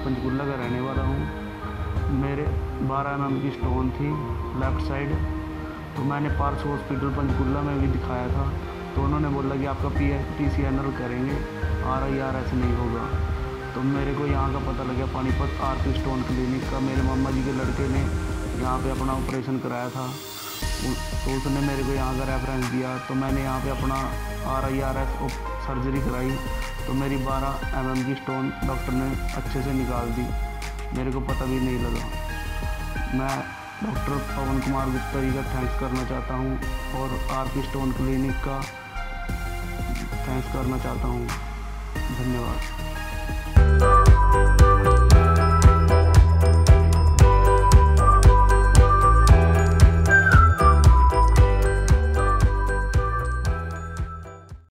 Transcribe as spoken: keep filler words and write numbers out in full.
पंचकूला का रहने वाला हूँ। मेरे बारह एम एम की स्टोन थी लेफ़्ट साइड। तो मैंने पार्स हॉस्पिटल पंचकूला में भी दिखाया था, तो उन्होंने बोला कि आपका P T C N L करेंगे, आर आई आर एस नहीं होगा। तो मेरे को यहाँ का पता लगा Panipat R P stone clinic का। मेरे मामा जी के लड़के ने यहाँ पे अपना ऑपरेशन कराया था, तो उसने मेरे को यहाँ का रेफरेंस दिया। तो मैंने यहाँ पे अपना R I R S surgery कराई, तो मेरी बारह एम एम की स्टोन डॉक्टर ने अच्छे से निकाल दी, मेरे को पता भी नहीं लगा। मैं डॉक्टर पवन कुमार गुप्ता जी का थैंक्स करना चाहता हूँ और आर पी स्टोन क्लिनिक का थैंक्स करना चाहता हूँ। धन्यवाद।